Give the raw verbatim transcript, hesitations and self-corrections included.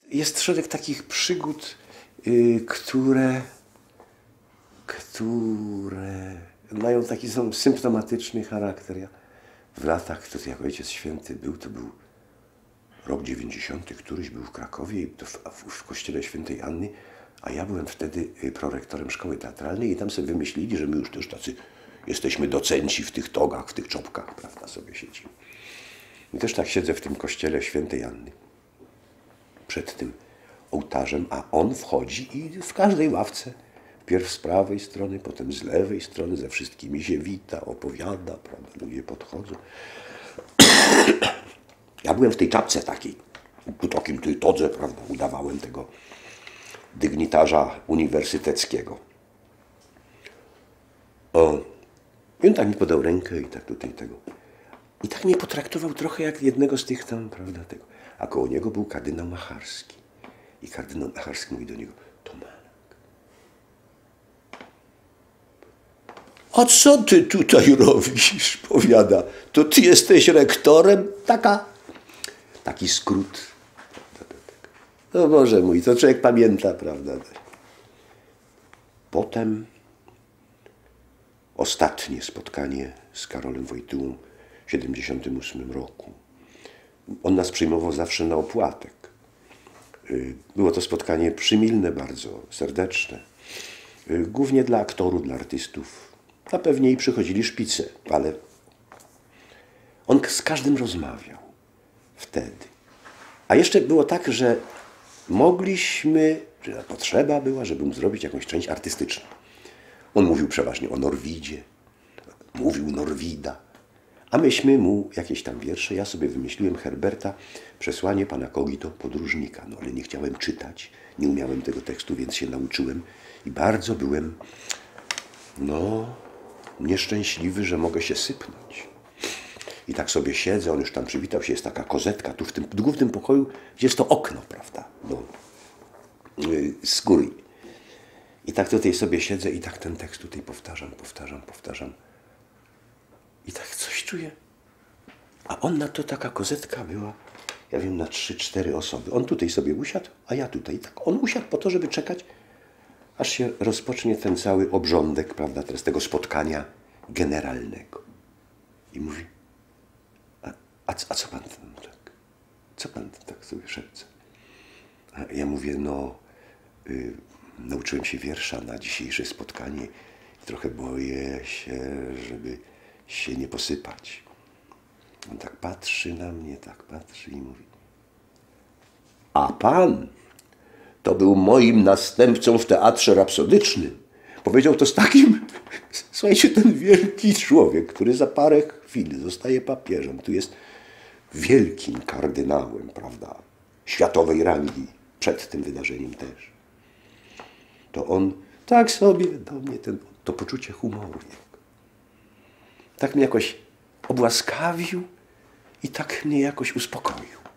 jest szereg takich przygód, yy, które, które mają taki są symptomatyczny charakter. Ja w latach, to jak Ojciec Święty był, to był rok dziewięćdziesiąty, któryś był w Krakowie, to w, w kościele Świętej Anny, a ja byłem wtedy prorektorem szkoły teatralnej i tam sobie wymyślili, że my już też tacy jesteśmy docenci w tych togach, w tych czopkach, prawda, sobie siedzimy. I też tak siedzę w tym kościele Świętej Anny, przed tym ołtarzem, a on wchodzi i w każdej ławce, wpierw z prawej strony, potem z lewej strony, ze wszystkimi się wita, opowiada, prawda, ludzie podchodzą. Ja byłem w tej czapce takiej, w takim tej todze, prawda, udawałem tego dygnitarza uniwersyteckiego. O, i on tak mi podał rękę i tak tutaj tego. I tak mnie potraktował trochę jak jednego z tych tam, prawda, tego. A koło niego był kardynał Macharski. I kardynał Macharski mówi do niego, Tomanek, a co ty tutaj robisz? Powiada, to ty jesteś rektorem? Taka, taki skrót. No Boże mój, to człowiek pamięta, prawda. Potem ostatnie spotkanie z Karolem Wojtyłą w siedemdziesiątym ósmym roku. On nas przyjmował zawsze na opłatek. Było to spotkanie przymilne, bardzo serdeczne. Głównie dla aktorów, dla artystów. A pewnie i przychodzili szpice, ale on z każdym rozmawiał wtedy. A jeszcze było tak, że mogliśmy, że potrzeba była, żeby mu zrobić jakąś część artystyczną. On mówił przeważnie o Norwidzie, mówił Norwida, a myśmy mu jakieś tam wiersze, ja sobie wymyśliłem Herberta, Przesłanie pana Kogito, podróżnika, no ale nie chciałem czytać, nie umiałem tego tekstu, więc się nauczyłem i bardzo byłem, no, nieszczęśliwy, że mogę się sypnąć. I tak sobie siedzę, on już tam przywitał się, jest taka kozetka tu w tym głównym pokoju, gdzie jest to okno, prawda, do yy, skóry. I tak tutaj sobie siedzę i tak ten tekst tutaj powtarzam, powtarzam, powtarzam. I tak coś czuję. A on na to taka kozetka była, ja wiem, na trzy, cztery osoby. On tutaj sobie usiadł, a ja tutaj. I tak on usiadł po to, żeby czekać, aż się rozpocznie ten cały obrządek, prawda, teraz tego spotkania generalnego. I mówi, a, a, a co pan tam tak? Co pan tak sobie szepce? A ja mówię, no, y, nauczyłem się wiersza na dzisiejsze spotkanie i trochę boję się, żeby się nie posypać. On tak patrzy na mnie, tak patrzy i mówi, a pan to był moim następcą w teatrze rapsodycznym. Powiedział to z takim, słuchajcie, ten wielki człowiek, który za parę chwil zostaje papieżem, tu jest wielkim kardynałem, prawda, światowej rangi, przed tym wydarzeniem też. To on tak sobie do mnie ten, to poczucie humoru. Tak mnie jakoś obłaskawił i tak mnie jakoś uspokoił.